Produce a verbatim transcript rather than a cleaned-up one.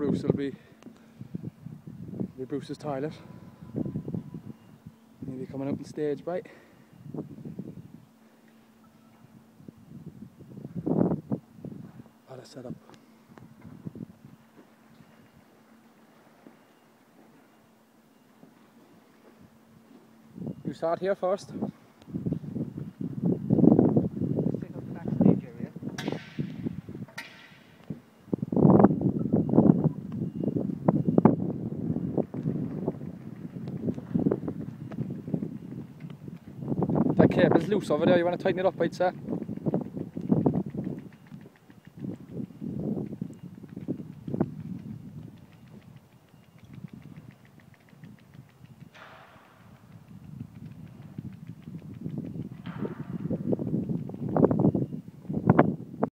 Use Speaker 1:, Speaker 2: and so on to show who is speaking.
Speaker 1: Bruce will be, be Bruce's toilet. He'll be coming out on stage, right? What a setup. You start here first. That cable's loose over there, you want to tighten it up, I'd say.